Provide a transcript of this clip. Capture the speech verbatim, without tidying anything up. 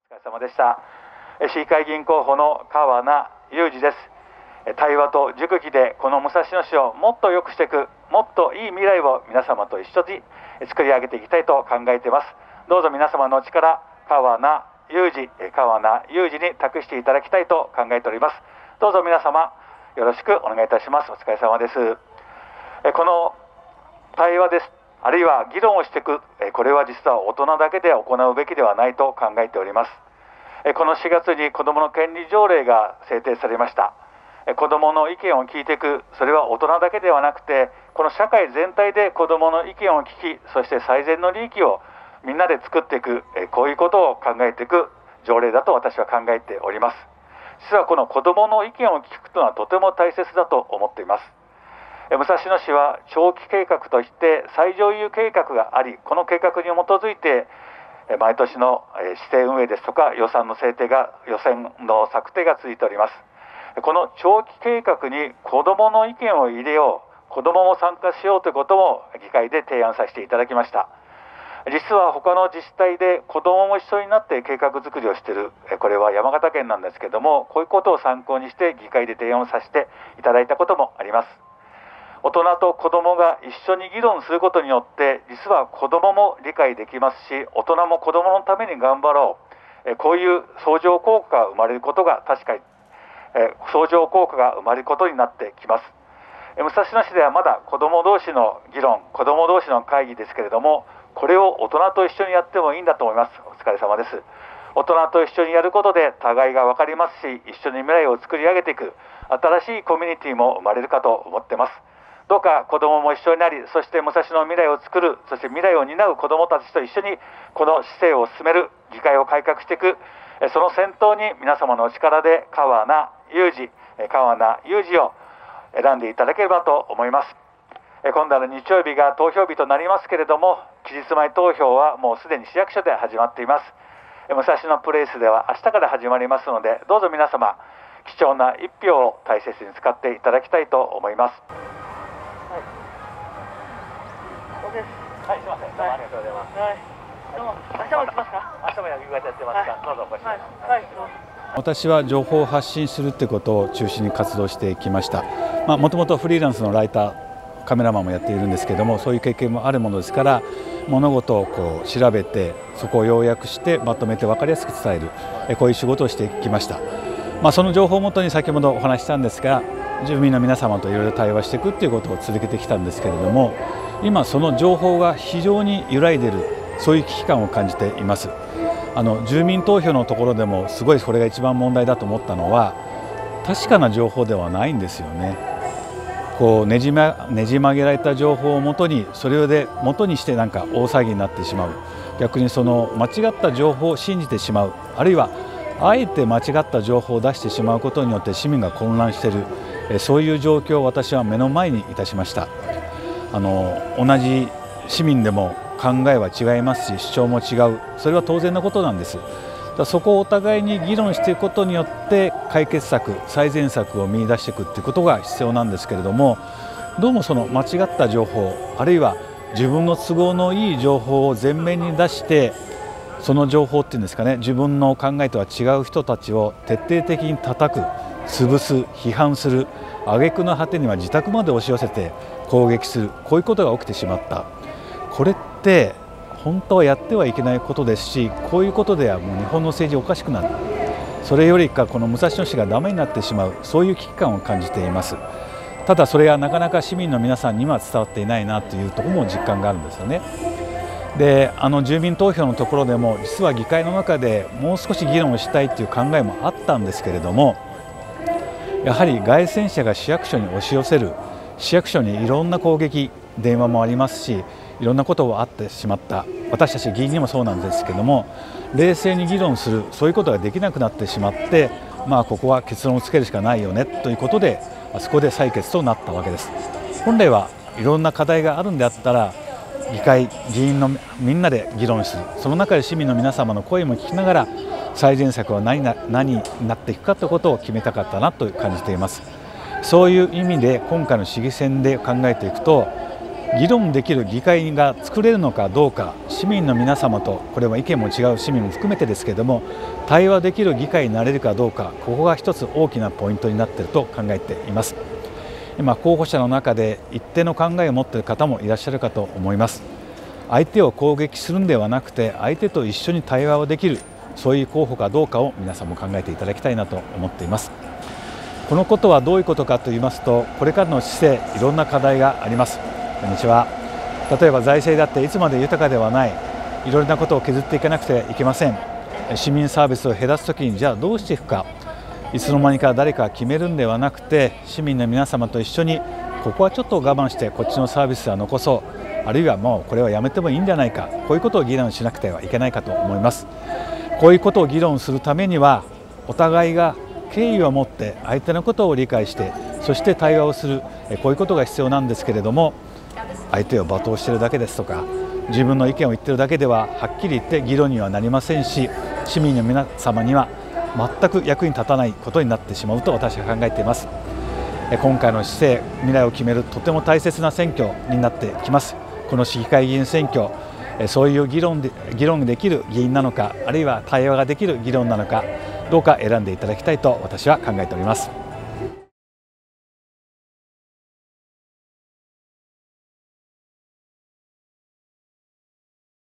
お疲れ様でした。市議会議員候補の川名裕二です。対話と熟議でこの武蔵野市をもっと良くしていく、もっといい未来を皆様と一緒に作り上げていきたいと考えています。どうぞ皆様のお力、川名裕二、川名裕二に託していただきたいと考えております。どうぞ皆様よろしくお願いいたします。お疲れ様です。この対話です。あるいは議論をしていく、これは実は大人だけで行うべきではないと考えております。このしがつに子どもの権利条例が制定されました。子どもの意見を聞いていく、それは大人だけではなくて、この社会全体で子どもの意見を聞き、そして最善の利益をみんなで作っていく、こういうことを考えていく条例だと私は考えております。実はこの子どもの意見を聞くというのはとても大切だと思っています。武蔵野市は長期計画として最上優計画があり、この計画に基づいて毎年の市政運営ですとか予算の制定が予算の策定が続いております。この長期計画に子どもの意見を入れよう、子どもも参加しようということも議会で提案させていただきました。実は他の自治体で子どもも一緒になって計画作りをしている、これは山形県なんですけども、こういうことを参考にして議会で提案をさせていただいたこともあります。大人と子どもが一緒に議論することによって実は子どもも理解できますし、大人も子どものために頑張ろう、こういう相乗効果が生まれることが確かに相乗効果が生まれることになってきます。武蔵野市ではまだ子ども同士の議論、子ども同士の会議ですけれども、これを大人と一緒にやってもいいんだと思います。お疲れ様です。大人と一緒にやることで互いが分かりますし、一緒に未来を作り上げていく新しいコミュニティも生まれるかと思っています。どうか子どもも一緒になり、そして武蔵野の未来を作る、そして未来を担う子どもたちと一緒にこの市政を進める、議会を改革していく、その先頭に皆様のお力で川名裕二、川名裕二を選んでいただければと思います。今度の日曜日が投票日となりますけれども、期日前投票はもうすでに市役所で始まっています。武蔵野プレイスでは明日から始まりますので、どうぞ皆様貴重な一票を大切に使っていただきたいと思います。はい、そうです。はい、すみません。どうもありがとうございます。はい、どうも明日も来ますか？明日も夕方やってますか？はい、どうぞお越しください。はい、 私は情報を発信するってことを中心に活動してきました。もともとフリーランスのライター、カメラマンもやっているんですけども、そういう経験もあるものですから、物事をこう調べてそこを要約してまとめて分かりやすく伝える、こういう仕事をしてきました。まあ、その情報をもとに先ほどお話ししたんですが、住民の皆様といろいろ対話していくっていうことを続けてきたんですけれども、今その情報が非常に揺らいでいる、そういう危機感を感じています。あの住民投票のところでもすごいこれが一番問題だと思ったのは、確かな情報ではないんですよね。こうねじま、ねじ曲げられた情報をもとに、それで元にしてなんか大騒ぎになってしまう、逆にその間違った情報を信じてしまう、あるいはあえて間違った情報を出してしまうことによって市民が混乱している、そういう状況を私は目の前にいたしました。あの同じ市民でも考えは違いますし、主張も違う、それは当然のことなんです。だそこをお互いに議論していくことによって解決策、最善策を見出していくということが必要なんですけれども、どうもその間違った情報、あるいは自分の都合のいい情報を前面に出して、その情報っていうんですかね、自分の考えとは違う人たちを徹底的に叩く、潰す、批判する、挙句の果てには自宅まで押し寄せて攻撃する、こういうことが起きてしまった。これって本当はやってはいけないことですし、こういうことではもう日本の政治おかしくなる、それよりかこの武蔵野市がダメになってしまう、そういう危機感を感じています。ただそれがなかなか市民の皆さんには伝わっていないなというところも実感があるんですよね。で、あの住民投票のところでも実は議会の中でもう少し議論をしたいという考えもあったんですけれども、やはり街宣車が市役所に押し寄せる、市役所にいろんな攻撃、電話もありますし、いろんなことがあってしまった。私たち議員にもそうなんですけども、冷静に議論する、そういうことができなくなってしまって、まあここは結論をつけるしかないよねということで、あそこで採決となったわけです。本来はいろんな課題があるんであったら、議会議員のみんなで議論する、その中で市民の皆様の声も聞きながら最善策は何な何になっていくかということを決めたかったなと感じています。そういう意味で今回の市議選で考えていくと、 議論できる議会が作れるのかどうか、市民の皆様と、これは意見も違う市民も含めてですけれども、対話できる議会になれるかどうか、ここが一つ大きなポイントになっていると考えています。今、候補者の中で一定の考えを持っている方もいらっしゃるかと思います。相手を攻撃するんではなくて、相手と一緒に対話をできる、そういう候補かどうかを皆さんも考えていただきたいなと思っています。このことはどういうことかと言いますと、これからの市政、いろんな課題があります。こんにちは。例えば財政だっていつまで豊かではない、いろいろなことを削っていかなくてはいけません。市民サービスを減らすときにじゃあどうしていくか、いつの間にか誰かが決めるんではなくて、市民の皆様と一緒にここはちょっと我慢してこっちのサービスは残そう、あるいはもうこれはやめてもいいんじゃないか、こういうことを議論しなくてはいけないかと思います。こういうことを議論するためには、お互いが敬意を持って相手のことを理解して、そして対話をする、こういうことが必要なんですけれども、相手を罵倒しているだけですとか、自分の意見を言っているだけでははっきり言って議論にはなりませんし、市民の皆様には全く役に立たないことになってしまうと私は考えています。今回の市政、未来を決めるとても大切な選挙になってきます。この市議会議員選挙、そういう議論で議論できる議員なのか、あるいは対話ができる議論なのかどうか選んでいただきたいと私は考えております。